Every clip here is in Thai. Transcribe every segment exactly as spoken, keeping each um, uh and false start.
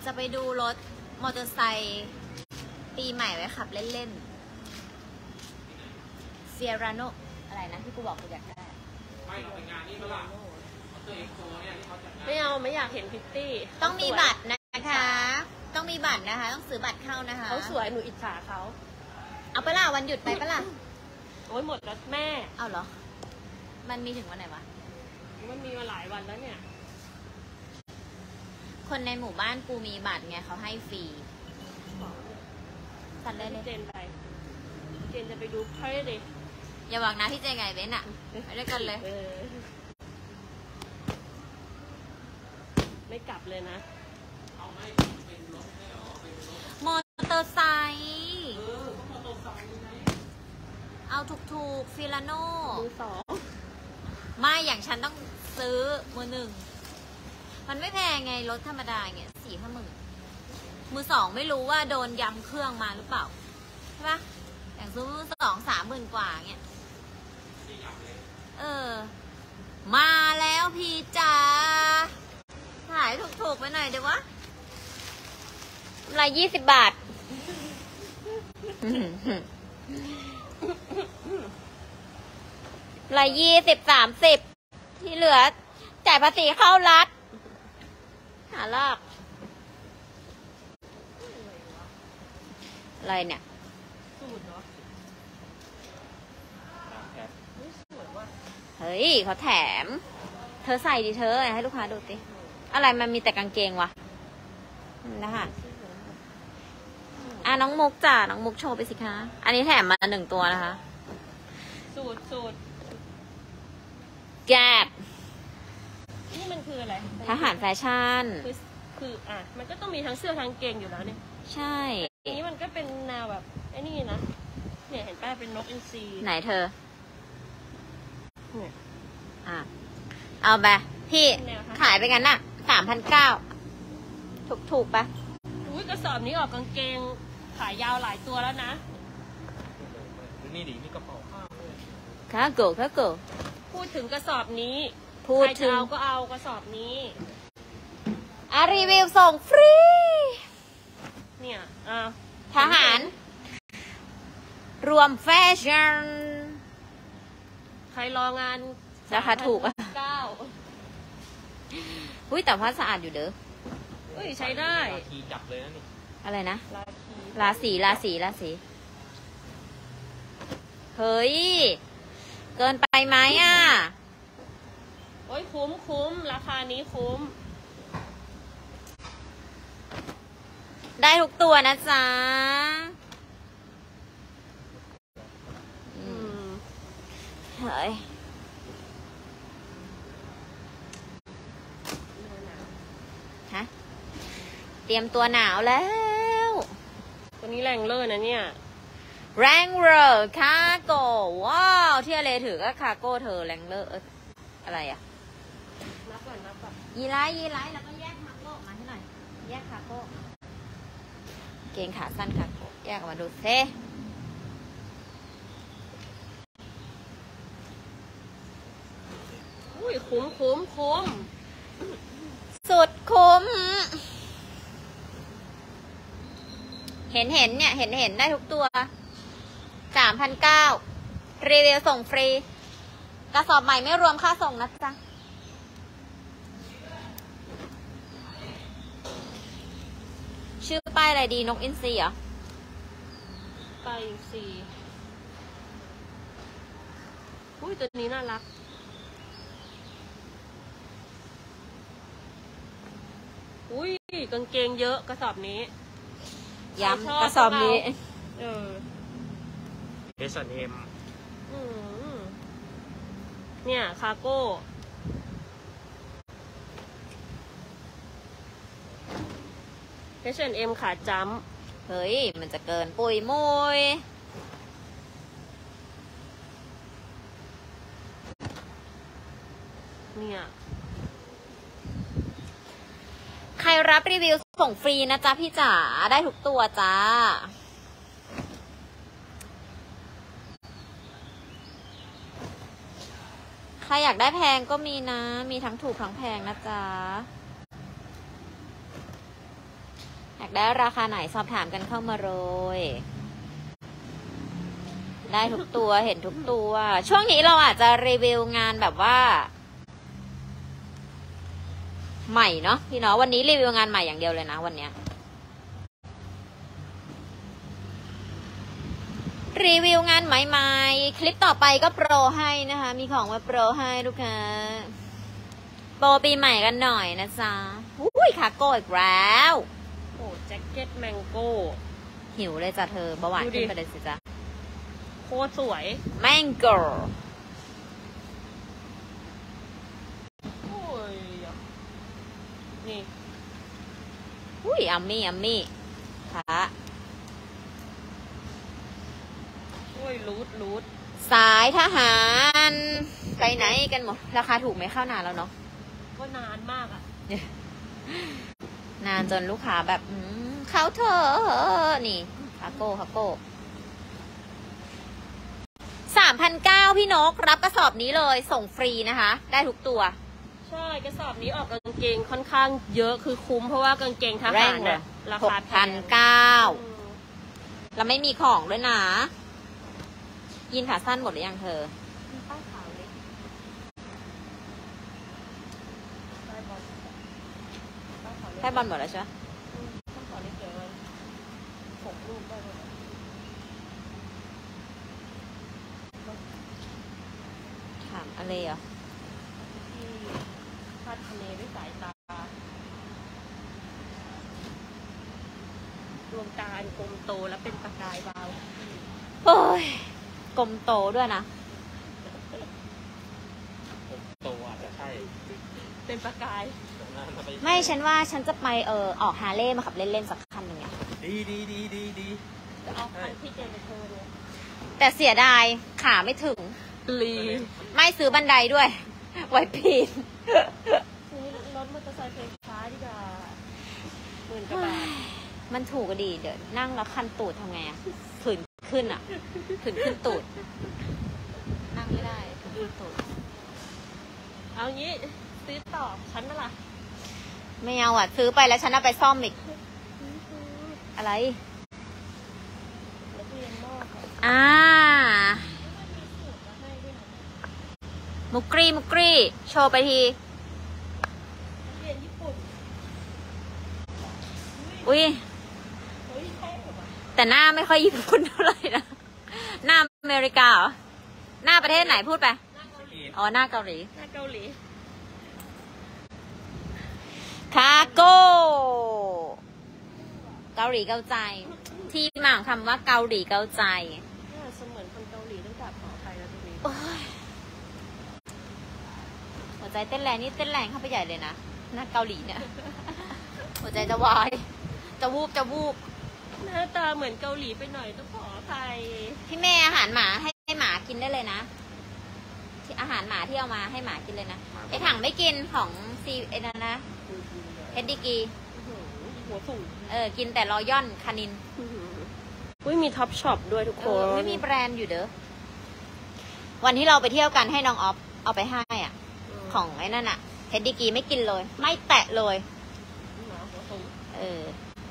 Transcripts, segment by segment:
จะไปดูรถมอเตอร์ไซค์ปีใหม่ไว้ขับเล่นๆเซียราโนอะไรนะที่กูบอกกูอยากได้ไม่เราไปงานนี้ก็ล่ะตัวเองโซเนี่ยที่เขาจัดงานไม่เอาไม่อยากเห็นพิตตี้ต้องมีบัตรนะคะต้องมีบัตรนะคะต้องซื้อบัตรเข้านะคะเขาสวยหนูอิจฉาเขาเอาไปล่ะวันหยุดไปปะล่ะโอ้ยหมดแล้วแม่เอาเหรอมันมีถึงวันไหนวะมันมีมาหลายวันแล้วเนี่ยคนในหมู่บ้านกูมีบัตรไงเขาให้ฟรีตัดเลยเลยเจนไปเจนจะไปดูให้ดิอย่าบอกนะพี่เจนไงเบ้นอะไปด้วยกันเลยไม่กลับเลยนะเอาไม่เป็นรถไม่หรอเป็นรถมอเตอร์ไซค์เออมอเตอร์ไซค์ไงเอาถูกๆฟิลาโน่มือสองไม่อย่างฉันต้องซื้อมือหนึ่งมันไม่แพงไงรถธรรมดาเงี้ยสี่ห้าหมื่นมือสองไม่รู้ว่าโดนยำเครื่องมาหรือเปล่าใช่ปะอย่างซื้อมือสองสามหมื่นกว่าเงี้ยเออมาแล้วพี่จ๋าถ่ายถูกๆไปหน่อยเดี๋ยววะรายยี่สิบบาทรายยี่สิบสามสิบที่เหลือจ่ายภาษีเข้ารัฐหาลากอะไรเนี่ยเฮ้ยเขาแถมเธอใส่ดิเธอให้ลูกค้าดูสิอะไรมันมีแต่กางเกงวะนะคะอ่ะน้องมุกจ้ะน้องมุกโชว์ไปสิคะอันนี้แถมมาหนึ่งตัวนะคะสูตรสูตรแกบนี่มันคืออะไรทหารแฟชั่นคือคืออ่ะมันก็ต้องมีทั้งเสื้อทั้งเกงอยู่แล้วเนี่ยใช่อันนี้มันก็เป็นแนวแบบไอ้นี่นะเนี่ยเห็นป้าเป็นนกอินทรีไหนเธอเนี่ยอ่ะเอาไปพี่ขายไปกันน่ะสามพันเก้าถูกถูกปะอุ้ยกระสอบนี้ออกกางเกงขายยาวหลายตัวแล้วนะนี่ดินี่กระเป๋าข้าวคาโก้คาโก้พูดถึงกระสอบนี้พูดถึงก็เอากระสอบนี้อารีวิวส่งฟรีเนี่ยอ่ะทหารรวมแฟชั่นใครรองานราคาถูกอ่ะเก้าอุ้ยแต่ว่าสะอาดอยู่เด้ออุ้ยใช้ได้ลาคีจับเลยนะนี่อะไรนะลาสีลาสีลาสีเฮ้ยเกินไปไหมอ่ะโอ้ยคุ้มคุ้มราคานี้คุ้มได้ทุกตัวนะจ๊ะอืมเฮ้ยฮะเตรียมตัวหนาวแล้วตัวนี้แรงเลอร์นะเนี่ยแรงเลอร์คาโก้ว้าวที่อะไรถือก็คาโก้เธอแรงเลอร์อะไรอ่ะนับก่อนนับก่อนยีไลยีไลแล้วก็แยกคาโก้มาให้หน่อยแยกคาโก้เกงขาสั้นคาโก้แยกออกมาดูเซ่อุ้ยคุ้มคุ้มคุ้มสุดคุ้มเห็นเห็นเนี่ยเห็นเห็นได้ทุกตัวสามพันเก้ารีวิวส่งฟรีกระสอบใหม่ไม่รวมค่าส่งนะจ๊ะชื่อป้ายอะไรดีนกอินทรีเหรอป้ายอินทรีอุ้ยตัวนี้น่ารักอุ้ยกางเกงเยอะกระสอบนี้ย้ำกระสอบนี้เออเอสเอ็มเนี่ยคาโก้เอสเอ็มขาจ้ำเฮ้ยมันจะเกินปุยมุยเนี่ยใครรับรีวิวส่งฟรีนะจ๊ะพี่จ๋าได้ทุกตัวจ้าใครอยากได้แพงก็มีนะมีทั้งถูกทั้งแพงนะจ๊ะอยากได้ราคาไหนสอบถามกันเข้ามาเลยได้ทุกตัวเห็นทุกตัว ช่วงนี้เราอาจจะรีวิวงานแบบว่าใหม่เนาะพี่เนาะวันนี้รีวิวงานใหม่อย่างเดียวเลยนะวันเนี้ยรีวิวงานใหม่ๆคลิปต่อไปก็โปรให้นะคะมีของมาโปรให้ลูกค้าโปรปีใหม่กันหน่อยนะจ๊ะอุ้ยคาโก้อีกแล้วโอ้แจ็คเก็ตแมงโก้หิวเลยจ้ะเธอเบาหวานขึ้นไปเลยสิจ๊ะโคตรสวยแมงโก้โอ้ยนี่อุ้ยอัมมี่อัมมี่ค่ะโอ้ยรูดรูดสายทหารไปไหนกันหมดราคาถูกไหมเข้านานแล้วเนาะก็นานมากอะนานจนลูกค้าแบบเขาเธอนี่คาโก้คาโก้สามพันเก้าพี่นกรับกระสอบนี้เลยส่งฟรีนะคะได้ทุกตัวใช่กระสอบนี้ออกกางเกงค่อนข้างเยอะคือคุ้มเพราะว่ากางเกงทหารเนี่ยราคาพันเก้าแล้วไม่มีของด้วยนะยินขาสั้นหมดหรือยังเธอป้ายขาวเลยแค่บอลหมดแล้วใช่ไหมต้องขอเล็กเดี๋ยวหกลูกได้เลยถามอะไรอ่ะที่คาดคะเนด้วยสายตาดวงตากลมโตและเป็นประกายเบาเฮ้ยกลมโตด้วยนะโตอาจจะใช่เป็นประกายไม่ฉันว่าฉันจะไปเออออกฮาร์เลย์มาขับเล่นๆสักคันหนึ่งไงดีดีดีดีดีเอาคันที่เจนไปเธอเลยแต่เสียดายขาไม่ถึงลีไม่ซื้อบันไดด้วยไว้ปีนซื้อรถมอเตอร์ไซค์ไฟฟ้าดีกว่าหมื่นกว่าบาทมันถูกก็ดีเดี๋ยวนั่งแล้วคันตูดทำไงอะขืนขึ้นอะขืนขึ้นตูดนั่งไม่ได้ขืนขึ้นตูดเอางี้ซื้อต่อฉันน่ะล่ะไม่เอาอ่ะซื้อไปแล้วฉันเอาไปซ่อมอีกอะไรอ่ามุกกรีมุกกรีโชว์ไปทีอุ้ยแต่หน้าไม่ค่อยญี่ปุ่นเท่าไหร่นะหน้าอเมริกาเหรอหน้าประเทศไหนพูดไปอ๋อหน้าเกาหลีหน้าเกาหลีคาโก้เกาหลีเกาใจที่มาของคำว่าเกาหลีเกาใจเสมือนคนเกาหลีต้องกลับขอไปแล้วตรงนี้หัวใจเต้นแรงนี่เต้นแรงเข้าไปใหญ่เลยนะหน้าเกาหลีเนี่ยหัวใจจะวายจะวูบจะวูบหน้าตาเหมือนเกาหลีไปหน่อยต้องขออภัยพี่แม่อาหารหมาให้ให้หมากินได้เลยนะที่อาหารหมาที่เอามาให้หมากินเลยนะไอถังไม่กินของซีเอ็นนะเฮดดิกีหัวสูงเออกินแต่รอย่อนคานินอุ้ยมีท็อปช็อปด้วยทุกคนไม่มีแบรนด์อยู่เด้อวันที่เราไปเที่ยวกันให้น้องออฟเอาไปให้อ่ะของไอ้นั่นอ่ะเฮดดิกีไม่กินเลยไม่แตะเลยเออ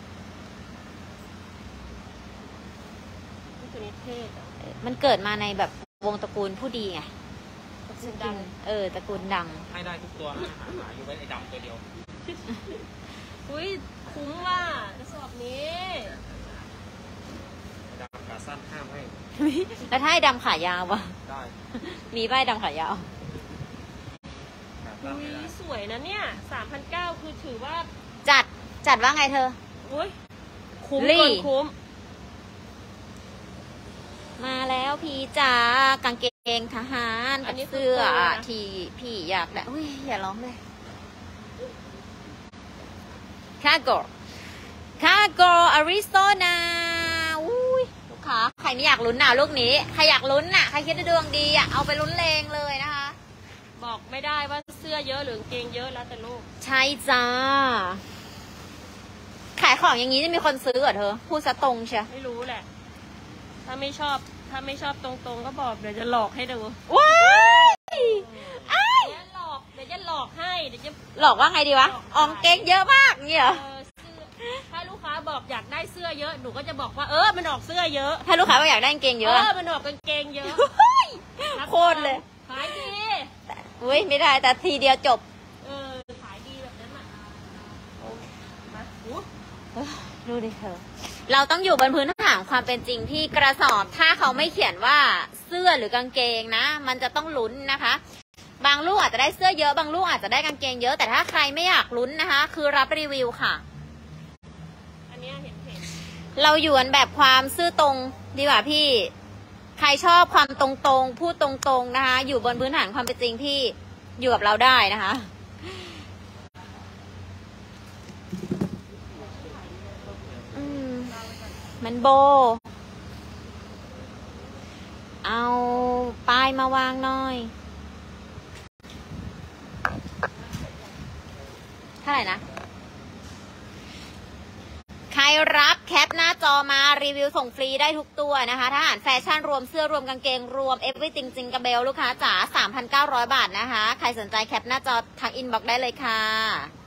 มันเกิดมาในแบบวงตระกูลผู้ดีไงตระกูลดังเออตระกูลดังให้ได้ทุกตัวนะหาอยู่ไว้ไอ้ดำตัวเดียวอุ้ยคุ้มว่ะกระสอบนี้ดำขาสั้นห้ามให้แล้วถ้าไอ้ดำขายาววะได้มีใบดำขายาวอุ้ยสวยนะเนี่ยสามพันเก้าคือถือว่าจัดจัดว่าไงเธออุ้ยคุ้มเกินคุ้มมาแล้วพี่จ๋ากางเกงทหารกับเสื้อที่พี่อยากได้อุ้ยอย่าร้องเลยคาโกคาโกอาริโซนาอุ้ยลูกค้าใครไม่อยากลุ้นหนาลูกนี้ใครอยากลุ้นน่ะใครคิดว่าดวงดีอ่ะเอาไปลุ้นเลงเลยนะคะบอกไม่ได้ว่าเสื้อเยอะหรือกางเกงเยอะแล้วแต่ลูกใช่จ้าขายของอย่างนี้จะมีคนซื้อเหรอเธอพูดซะตรงใช่ไม่รู้แหละถ้าไม่ชอบถ้าไม่ชอบตรงๆก็บอกเดี๋ยวจะหลอกให้ดูว้ายเดี๋ยวหลอกเดี๋ยวจะหลอกให้เดี๋ยวจะหลอกว่าไงดีวะอองเก๊กเยอะมากเงี้ยเหรอถ้าลูกค้าอยากได้เสื้อเยอะหนูก็จะบอกว่าเออมันออกเสื้อเยอะถ้าลูกค้าว่าอยากได้กางเกงเยเออะอมันออกกางเกงเยอะโคตรเลยขายดีอุ้ยไม่ได้แต่ทีเดียวจบเออขายดีแบบนั้นอ่ะมาหูดูดิเธอ เราต้องอยู่บนพื้นฐานความเป็นจริงที่กระสอบถ้าเขาไม่เขียนว่าเสื้อหรือกางเกงนะ มันจะต้องลุ้นนะคะ บางลูกอาจจะได้เสื้อเยอะบางลูกอาจจะได้กางเกงเยอะแต่ถ้าใครไม่อยากลุ้นนะคะ คือรับรีวิวค่ะอันเนี้ยเห็นเห็นเราอยู่กันแบบความซื่อตรงดีกว่าพี่ ใครชอบความตรงๆพูดตรงๆนะคะ อยู่บนพื้นฐานความเป็นจริงที่อยู่กับเราได้นะคะอืมมันโบ เอาป้ายมาวางหน่อยเท่าไหร่นะ ใครรับแคปหน้าจอมารีวิวส่งฟรีได้ทุกตัวนะคะทหารแฟชั่นรวมเสื้อรวมกางเกงรวม everything จริงกับเบลลูกค้าจ๋า สามพันเก้าร้อย บาทนะคะ ใครสนใจแคปหน้าจอทักอินบ็อกซ์ได้เลยค่ะ